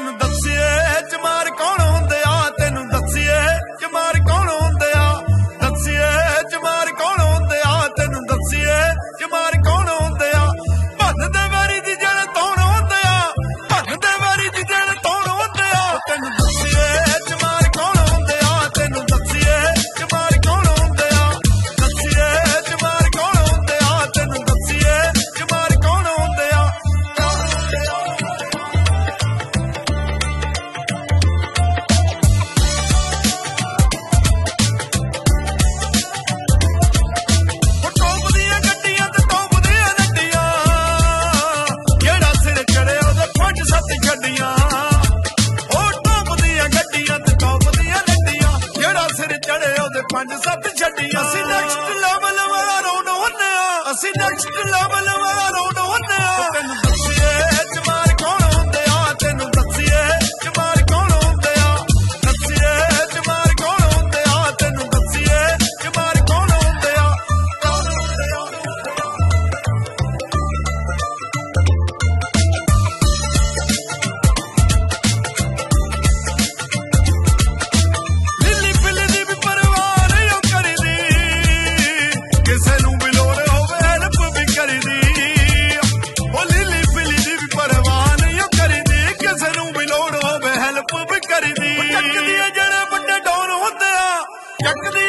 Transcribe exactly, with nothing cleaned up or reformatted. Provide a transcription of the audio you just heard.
ਤੈਨੂੰ ਦੱਸੀਏ ਚਮਾਰ ਕੌਣ ਹੁੰਦੇ ਆ, ਤੈਨੂੰ ਦੱਸੀਏ ਚਮਾਰ ਕੌਣ ਹੁੰਦੇ ਆ, ਦੱਸੀਏ ਚਮਾਰ ਕੌਣ ਹੁੰਦੇ ਆ, ਤੈਨੂੰ ਦੱਸੀਏ ਚਮਾਰ ਕੌਣ ਹੁੰਦੇ ਆ। ਭੰਨ ਦੇ ਵਾਰੀ ਦੀ ਜਿਹੜੇ ਤੌਣ ਹੁੰਦੇ ਆ, ਭੰਨ ਦੇ ਵਾਰੀ ਦੀ ਜਿਹੜੇ ਤੌਣ ਹੁੰਦੇ ਆ, ਤੈਨੂੰ ਦੱਸੀਏ ਚਮਾਰ ਕੌਣ ਹੁੰਦੇ ਆ, ਤੈਨੂੰ ਦੱਸੀਏ ਚਮਾਰ ਕੌਣ ਹੁੰਦੇ ਆ, ਦੱਸੀਏ ਚਮਾਰ ਕੌਣ ਹੁੰਦੇ ਆ, ਤੈਨੂੰ ਦੱਸੀਏ ਚਮਾਰ ਕੌਣ ਹੁੰਦੇ ਆ। ਪੰਜ ਸੱਤ ਛੱਡੀਆਂ ਅਸੀਂ ਨੈਕਸਟ ਲੈਵਲ ਵਾਲਾ ਰੌਂਡ ਹੁੰਦੇ ਆ, ਅਸੀਂ ਨੈਕਸਟ ਲੈਵਲ ਵਾਲਾ ਰੌਂਡ ਹੁੰਦੇ ਆ। ਤੈਨੂੰ ਦੱਸੀਏ ਚਮਾਰ ਕੌਣ ਹੁੰਦੇ ਆ, ਤੈਨੂੰ ਦੱਸੀਏ ਚਮਾਰ ਕੌਣ ਹੁੰਦੇ ਆ, ਦੱਸੀਏ ਚਮਾਰ ਕੌਣ ਹੁੰਦੇ ਆ, ਤੈਨੂੰ ਦੱਸੀਏ ਚਮਾਰ ਕੌਣ ਹੁੰਦੇ ਆ। ਲਿੱਲੀ ਫਿੱਲੀ ਦੀ ਵੀ ਪਰਵਾਹ ਕਿਸੇ ਨੂੰ ਵੀ ਲੋੜ ਹੋਵੇ ਹੈਲਪ ਵੀ ਕਰੀਦੀ, ਉਹ ਲਿੱਲੀ ਫਿੱਲੀ ਦੀ ਵੀ ਪਰਵਾਹ ਨਹੀਂ ਕਰੀਦੀ, ਕਿਸੇ ਨੂੰ ਵੀ ਲੋੜ ਹੋਵੇ ਹੈਲਪ ਵੀ ਕਰੀਦੀ। ਚੱਕਦੀ ਜਿਹੜੇ ਵੱਡੇ ਡੌਨ ਹੁੰਦੇ ਆ, ਚੱਕਦੀ